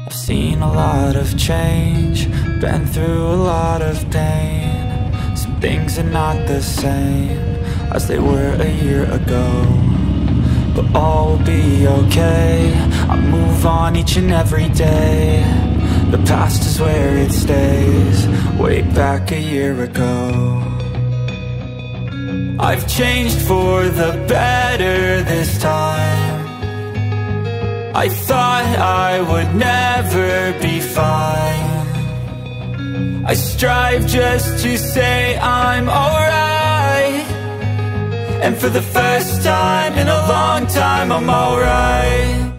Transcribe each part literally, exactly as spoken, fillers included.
I've seen a lot of change, been through a lot of pain. Some things are not the same as they were a year ago, but all will be okay. I move on each and every day. The past is where it stays, way back a year ago. I've changed for the better this time. I thought I would never be fine. I strive just to say I'm alright, and for the first time in a long time I'm alright.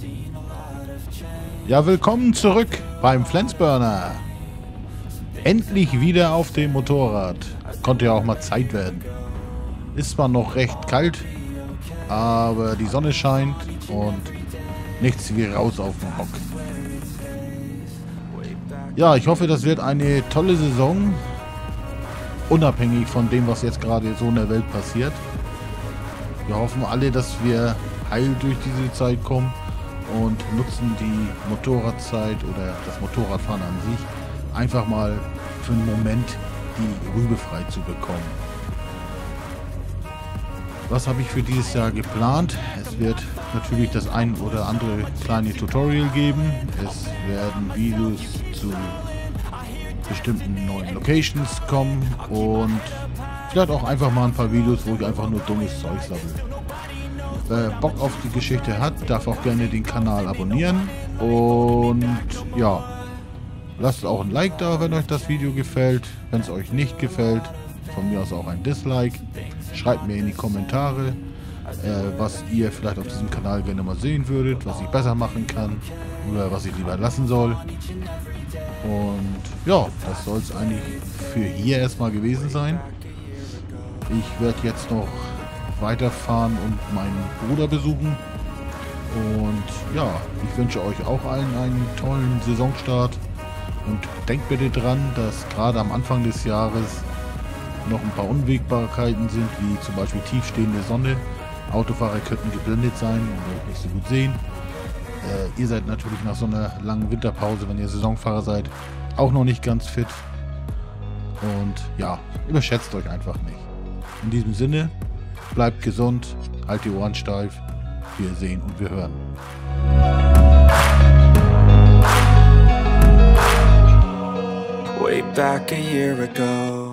Ja, willkommen zurück beim Flensburner. Endlich wieder auf dem Motorrad. Konnte ja auch mal Zeit werden. Ist zwar noch recht kalt, aber die Sonne scheint und nichts wie raus auf den Bock. Ja, ich hoffe, das wird eine tolle Saison, unabhängig von dem, was jetzt gerade so in der Welt passiert. Wir hoffen alle, dass wir heil durch diese Zeit kommen und nutzen die Motorradzeit oder das Motorradfahren an sich einfach mal für einen Moment die Rübe frei zu bekommen. Was habe ich für dieses Jahr geplant? Es wird natürlich das ein oder andere kleine Tutorial geben. Es werden Videos zu bestimmten neuen Locations kommen und vielleicht auch einfach mal ein paar Videos, wo ich einfach nur dummes Zeug sammle. Wer Bock auf die Geschichte hat, darf auch gerne den Kanal abonnieren und ja, lasst auch ein Like da, wenn euch das Video gefällt. Wenn es euch nicht gefällt, von mir aus auch ein Dislike. Schreibt mir in die Kommentare, äh, was ihr vielleicht auf diesem Kanal gerne mal sehen würdet, was ich besser machen kann oder was ich lieber lassen soll. Und ja, das soll es eigentlich für hier erstmal gewesen sein. Ich werde jetzt noch weiterfahren und meinen Bruder besuchen. Und ja, ich wünsche euch auch allen einen tollen Saisonstart. Und denkt bitte dran, dass gerade am Anfang des Jahres noch ein paar Unwägbarkeiten sind, wie zum Beispiel tiefstehende Sonne. Autofahrer könnten geblendet sein und nicht so gut sehen. Äh, ihr seid natürlich nach so einer langen Winterpause, wenn ihr Saisonfahrer seid, auch noch nicht ganz fit. Und ja, überschätzt euch einfach nicht. In diesem Sinne, bleibt gesund, halt die Ohren steif. Wir sehen und wir hören. Way back a year ago.